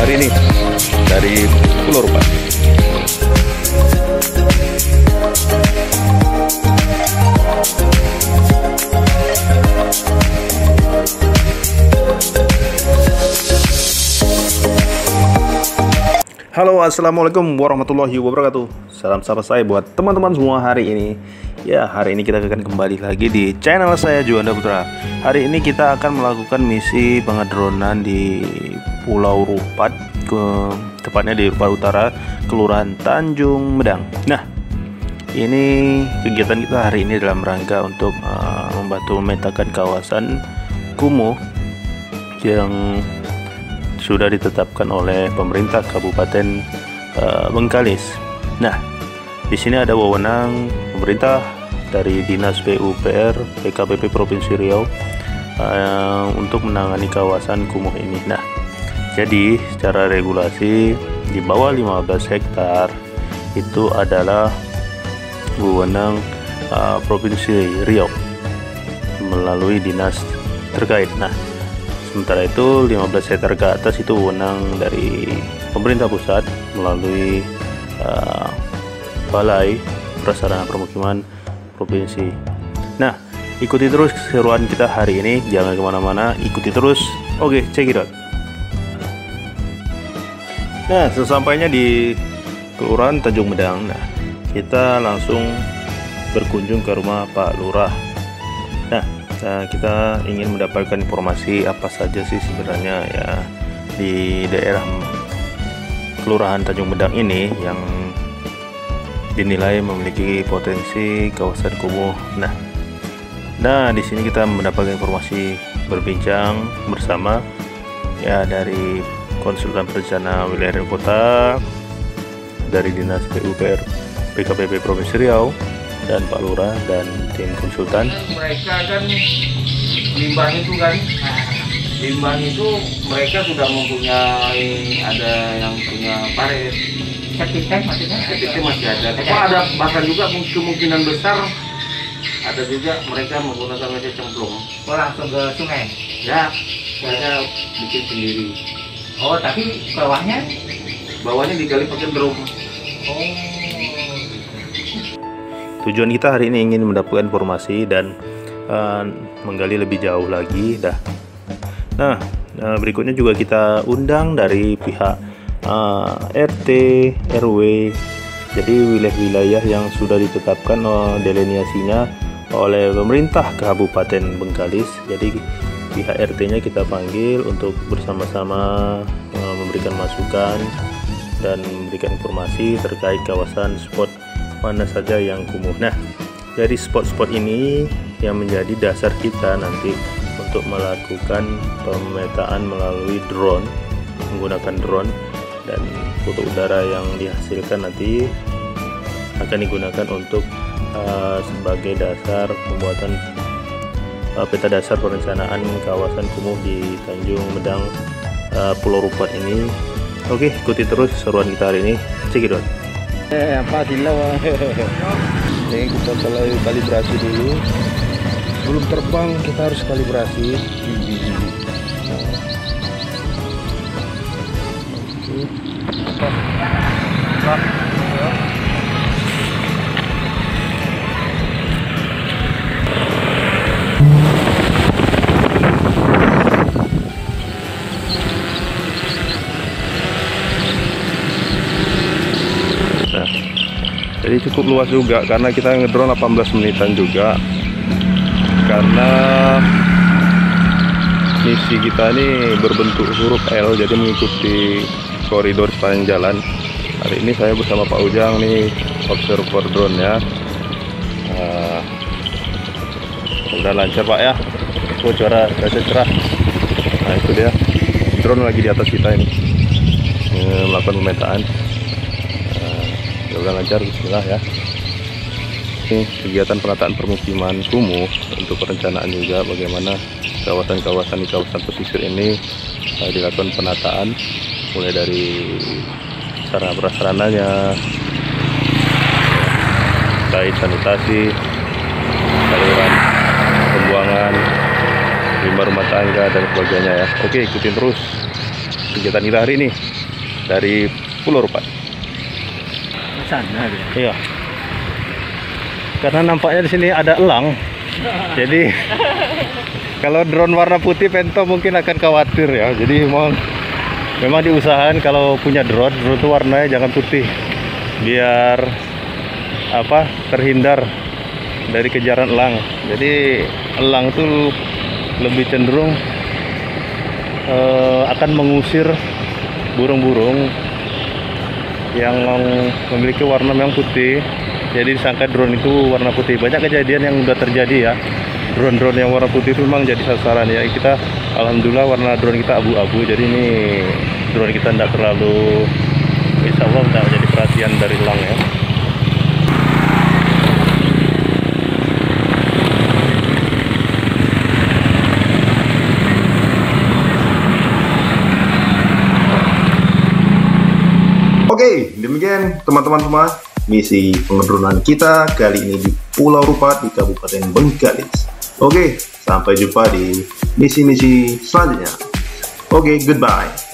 hari ini dari Pulau Rupat. Halo, assalamualaikum warahmatullahi wabarakatuh. Salam sapa saya buat teman-teman semua hari ini. Ya, hari ini kita akan kembali lagi di channel saya Juanda Putra. Hari ini kita akan melakukan misi pengedronan di Pulau Rupat, tepatnya di Rupat Utara, Kelurahan Tanjung Medang. Nah, ini kegiatan kita hari ini dalam rangka untuk membantu memetakan kawasan kumuh yang sudah ditetapkan oleh pemerintah Kabupaten Bengkalis. Nah, di sini ada wewenang pemerintah dari Dinas PUPR PKPP Provinsi Riau untuk menangani kawasan kumuh ini. Nah, jadi secara regulasi di bawah 15 hektar itu adalah wewenang Provinsi Riau melalui dinas terkait. Nah, sementara itu 15 hektar ke atas itu wewenang dari pemerintah pusat melalui Balai Prasarana Permukiman Provinsi. Nah, ikuti terus keseruan kita hari ini, jangan kemana-mana, ikuti terus. Oke, check it out. Nah, sesampainya di Kelurahan Tanjung Medang, nah, kita langsung berkunjung ke rumah Pak Lurah. Nah, kita ingin mendapatkan informasi apa saja sih sebenarnya ya di daerah Kelurahan Tanjung Medang ini yang dinilai memiliki potensi kawasan kumuh. Nah, di sini kita mendapatkan informasi, berbincang bersama ya dari konsultan perencana wilayah dan kota, dari Dinas PUPR PKPP Provinsi Riau, dan Pak Lurah dan tim konsultan. Mereka kan limbah itu mereka sudah mempunyai, ada yang punya paret, septic tank masih ada. Tapi ada bahkan juga kemungkinan besar ada juga mereka menggunakan media cemplung. Oh, langsung ke sungai? Ya, mereka bikin sendiri. Oh, tapi bawahnya digali pakai drum. Oh. Tujuan kita hari ini ingin mendapatkan informasi dan menggali lebih jauh lagi. Nah, berikutnya juga kita undang dari pihak RT, RW. Jadi wilayah-wilayah yang sudah ditetapkan delineasinya oleh pemerintah Kabupaten Bengkalis. Jadi pihak RT-nya kita panggil untuk bersama-sama memberikan masukan dan memberikan informasi terkait kawasan spot mana saja yang kumuh. Nah, dari spot-spot ini yang menjadi dasar kita nanti untuk melakukan pemetaan melalui drone, menggunakan drone, dan foto udara yang dihasilkan nanti akan digunakan untuk sebagai dasar pembuatan peta dasar perencanaan kawasan kumuh di Tanjung Medang, Pulau Rupat ini. Oke, ikuti terus seruan kita hari ini. Check it out. Apa silau? Ini kita kalibrasi dulu. Sebelum terbang kita harus kalibrasi. Jadi cukup luas juga karena kita ngedrone 18 menitan juga, karena misi kita ini berbentuk huruf L, jadi mengikuti koridor sepanjang jalan. Hari ini saya bersama Pak Ujang nih, observer drone ya. Udah lancar Pak ya, suara cerah. Nah, itu dia drone lagi di atas kita ini melakukan pemetaan. Udah lancar, bismillah ya. Ini kegiatan penataan permukiman kumuh untuk perencanaan juga, bagaimana kawasan-kawasan di kawasan pesisir ini dilakukan penataan mulai dari sarana prasarananya, baik sanitasi, saluran pembuangan, limbah rumah tangga dan sebagainya ya. Oke, ikutin terus kegiatan kita hari ini dari Pulau Rupat. Sana dia. Iya. Karena nampaknya di sini ada elang. Jadi kalau drone warna putih Pento mungkin akan khawatir ya. Jadi memang diusahakan kalau punya drone itu warnanya jangan putih. Biar terhindar dari kejaran elang. Jadi elang tuh lebih cenderung akan mengusir burung-burung yang memiliki warna memang putih. Jadi disangka drone itu warna putih. Banyak kejadian yang udah terjadi ya. Drone-drone yang warna putih itu memang jadi sasaran ya. Kita alhamdulillah warna drone kita abu-abu. Jadi ini drone kita tidak terlalu, insya Allah tidak jadi perhatian dari elang ya. Oke, demikian teman-teman semua misi pengedronan kita kali ini di Pulau Rupat di Kabupaten Bengkalis. Oke, sampai jumpa di misi-misi selanjutnya. Oke, goodbye.